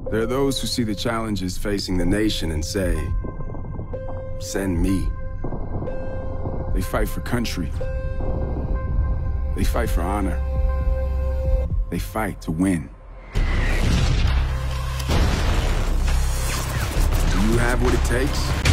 There are those who see the challenges facing the nation and say, send me. They fight for country. They fight for honor. They fight to win. Do you have what it takes?